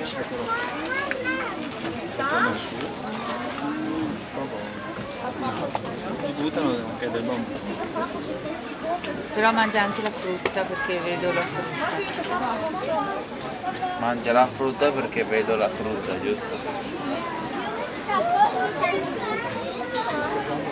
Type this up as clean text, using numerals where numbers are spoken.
Ti buttano anche del bambù. Però mangia anche la frutta perché vedo la frutta. Mangia la frutta perché vedo la frutta, giusto?